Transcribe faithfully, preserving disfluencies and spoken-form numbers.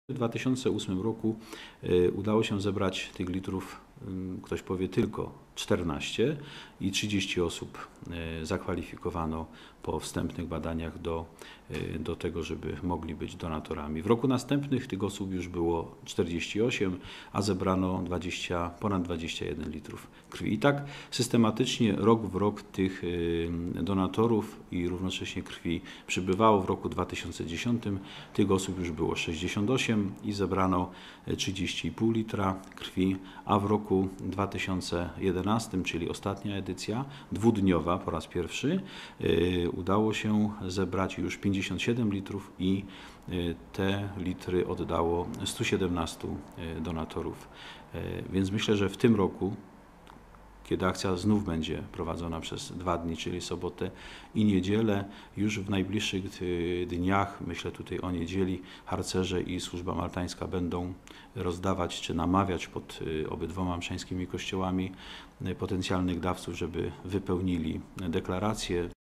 W dwa tysiące ósmym roku y, udało się zebrać tych litrów, y, ktoś powie tylko czternaście i trzydzieści osób y, zakwalifikowano po wstępnych badaniach do, y, do tego, żeby mogli być donatorami. W roku następnych tych osób już było czterdzieści osiem, a zebrano dwadzieścia, ponad dwadzieścia jeden litrów krwi. I tak systematycznie rok w rok tych y, donatorów i równocześnie krwi przybywało. W roku dwa tysiące dziesiątym tych osób już było sześćdziesiąt osiem i zebrano trzydzieści i pół litra krwi, a w roku dwa tysiące jedenastym, czyli ostatnia edycja, dwudniowa po raz pierwszy, yy, udało się zebrać już pięćdziesiąt siedem litrów i yy, te litry oddało stu siedemnastu yy, donatorów. Yy, więc myślę, że w tym roku, kiedy akcja znów będzie prowadzona przez dwa dni, czyli sobotę i niedzielę, już w najbliższych dniach, myślę tutaj o niedzieli, harcerze i służba maltańska będą rozdawać czy namawiać pod obydwoma mszeńskimi kościołami potencjalnych dawców, żeby wypełnili deklarację.